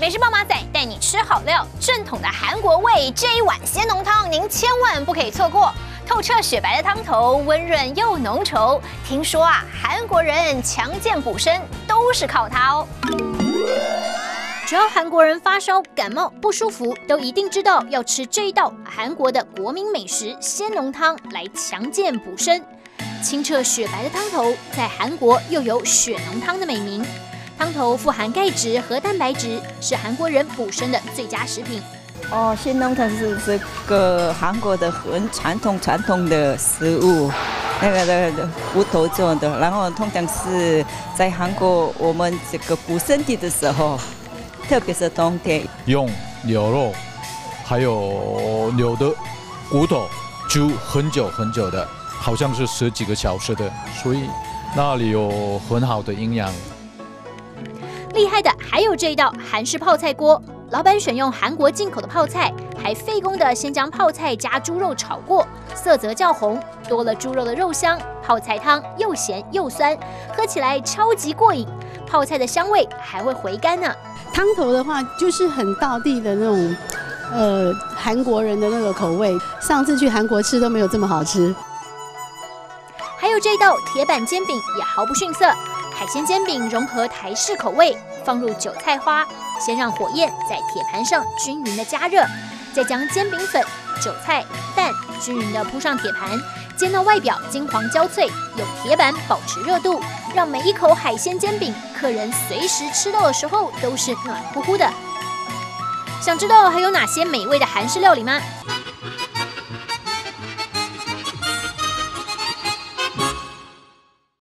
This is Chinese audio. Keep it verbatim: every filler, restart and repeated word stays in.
美食爆马仔带你吃好料，正统的韩国味。这一碗鲜浓汤您千万不可以错过。透彻雪白的汤头，温润又浓稠。听说啊，韩国人强健补身都是靠它哦。只要韩国人发烧、感冒不舒服，都一定知道要吃这一道韩国的国民美食鲜浓汤来强健补身。清澈雪白的汤头，在韩国又有血浓汤的美名。汤头富含钙质和蛋白质，是韩国人补身的最佳食品。 哦，鲜浓汤是这个韩国的很传统传统的食物，那个那个骨头做的，然后通常是在韩国我们这个补身体的时候，特别是冬天， 用牛肉还有牛的骨头煮很久很久的，好像是十几个小时的，所以那里有很好的营养。 厉害的还有这一道韩式泡菜锅，老板选用韩国进口的泡菜，还费工的先将泡菜加猪肉炒过，色泽较红，多了猪肉的肉香，泡菜汤又咸又酸，喝起来超级过瘾。泡菜的香味还会回甘呢。 汤头的话，就是很道地的那种，呃，韩国人的那个口味。上次去韩国吃都没有这么好吃。 还有这道铁板煎饼也毫不逊色。海鲜煎饼融合台式口味，放入韭菜花，先让火焰在铁盘上均匀的加热，再将煎饼粉、韭菜、蛋均匀的铺上铁盘，煎到外表金黄焦脆，有铁板保持热度，让每一口海鲜煎饼，客人随时吃到的时候都是暖乎乎的。想知道还有哪些美味的韩式料理吗？